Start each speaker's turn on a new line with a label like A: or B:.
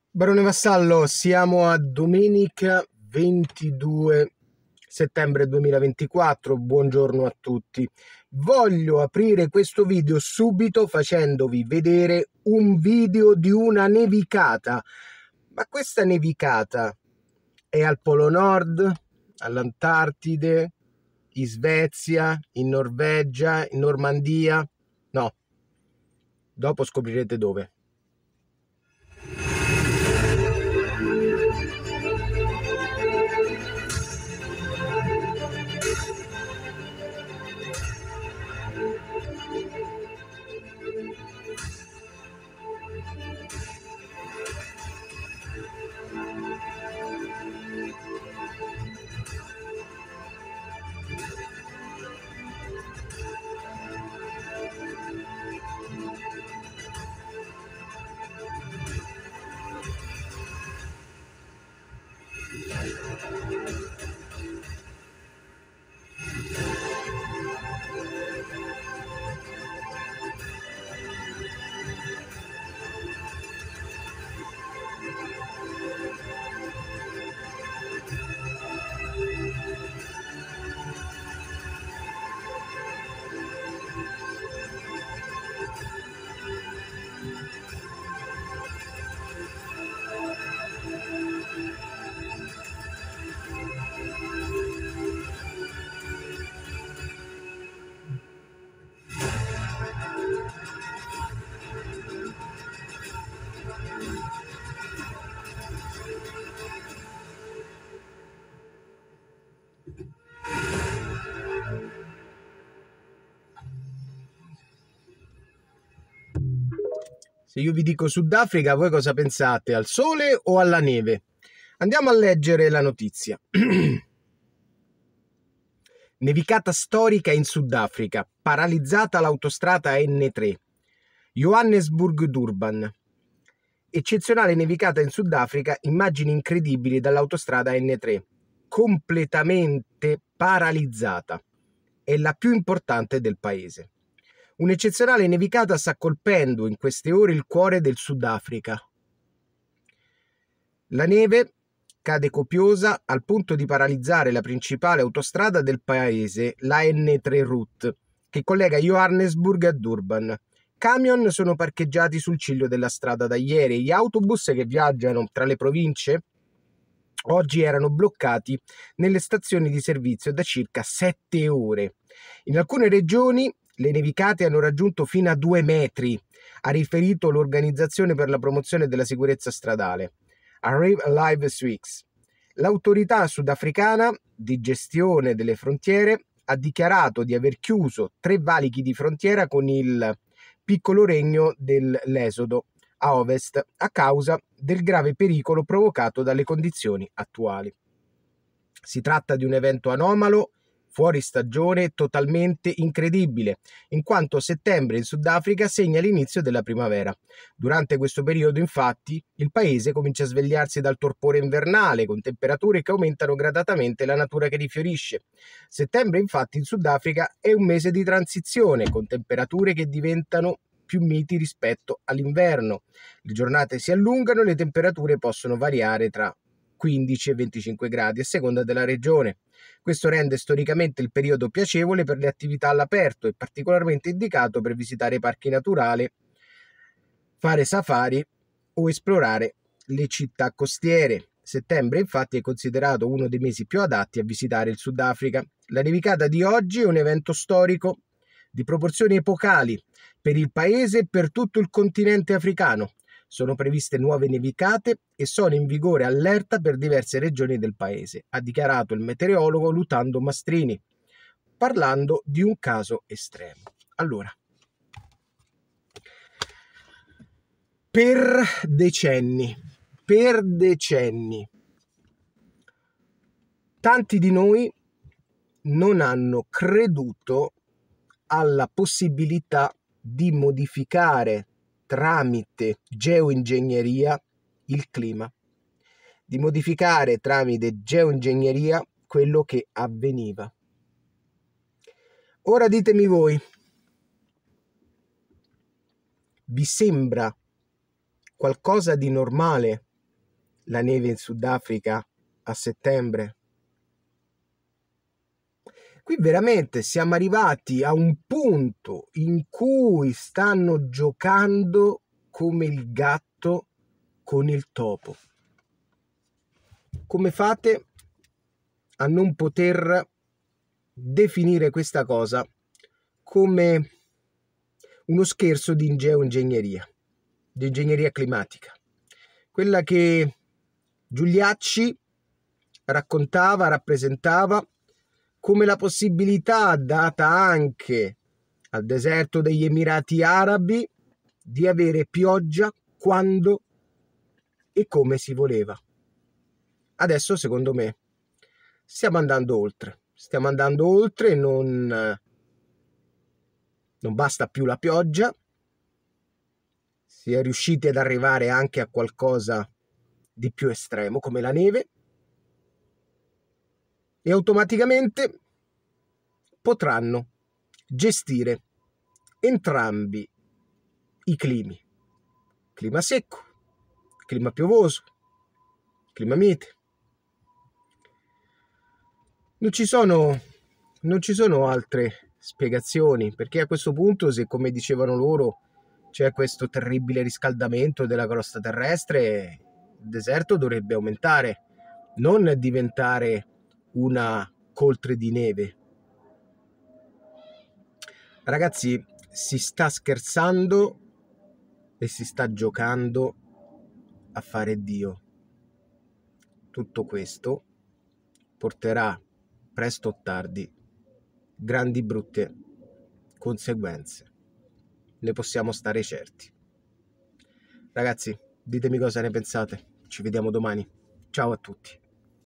A: Barone Vassallo, siamo a domenica 22 settembre 2024, buongiorno a tutti. Voglio aprire questo video subito facendovi vedere un video di una nevicata, ma questa nevicata è al Polo Nord, all'Antartide, in Svezia, in Norvegia, in Normandia? No, dopo scoprirete dove. Se io vi dico Sudafrica, voi cosa pensate? Al sole o alla neve? Andiamo a leggere la notizia. Nevicata storica in Sudafrica, paralizzata l'autostrada N3. Johannesburg-Durban. Eccezionale nevicata in Sudafrica, immagini incredibili dall'autostrada N3. Completamente paralizzata. È la più importante del paese. Un'eccezionale nevicata sta colpendo in queste ore il cuore del Sudafrica. La neve cade copiosa al punto di paralizzare la principale autostrada del paese, la N3 Route, che collega Johannesburg a Durban. Camion sono parcheggiati sul ciglio della strada da ieri e gli autobus che viaggiano tra le province oggi erano bloccati nelle stazioni di servizio da circa 7 ore. In alcune regioni le nevicate hanno raggiunto fino a 2 metri, ha riferito l'Organizzazione per la promozione della sicurezza stradale, Arrive Alive Swix. L'autorità sudafricana di gestione delle frontiere ha dichiarato di aver chiuso 3 valichi di frontiera con il piccolo regno del Lesodo a ovest a causa del grave pericolo provocato dalle condizioni attuali. Si tratta di un evento anomalo, fuori stagione, totalmente incredibile, in quanto settembre in Sudafrica segna l'inizio della primavera. Durante questo periodo, infatti, il paese comincia a svegliarsi dal torpore invernale, con temperature che aumentano gradatamente la natura che rifiorisce. Settembre, infatti, in Sudafrica è un mese di transizione, con temperature che diventano più miti rispetto all'inverno. Le giornate si allungano e le temperature possono variare tra 15 e 25 gradi a seconda della regione. Questo rende storicamente il periodo piacevole per le attività all'aperto e particolarmente indicato per visitare parchi naturali, fare safari o esplorare le città costiere. Settembre infatti è considerato uno dei mesi più adatti a visitare il Sudafrica. La nevicata di oggi è un evento storico di proporzioni epocali per il paese e per tutto il continente africano. Sono previste nuove nevicate e sono in vigore allerta per diverse regioni del paese, ha dichiarato il meteorologo Lutando Mastrini, parlando di un caso estremo. Allora, per decenni, tanti di noi non hanno creduto alla possibilità di modificare tramite geoingegneria il clima, di modificare tramite geoingegneria quello che avveniva. Ora ditemi voi, vi sembra qualcosa di normale la neve in Sudafrica a settembre. Qui veramente siamo arrivati a un punto in cui stanno giocando come il gatto con il topo. Come fate a non poter definire questa cosa come uno scherzo di geoingegneria, di ingegneria climatica? Quella che Giuliacci raccontava, rappresentava come la possibilità data anche al deserto degli Emirati Arabi di avere pioggia quando e come si voleva. Adesso, secondo me, stiamo andando oltre, non basta più la pioggia, si è riusciti ad arrivare anche a qualcosa di più estremo come la neve, e automaticamente potranno gestire entrambi i climi: clima secco, clima piovoso, clima mite. Non ci sono altre spiegazioni, perché a questo punto, se come dicevano loro c'è questo terribile riscaldamento della crosta terrestre, il deserto dovrebbe aumentare, non diventare una coltre di neve. Ragazzi, si sta scherzando e si sta giocando a fare Dio. Tutto questo porterà presto o tardi grandi brutte conseguenze. Ne possiamo stare certi. Ragazzi, ditemi cosa ne pensate. Ci vediamo domani. Ciao a tutti.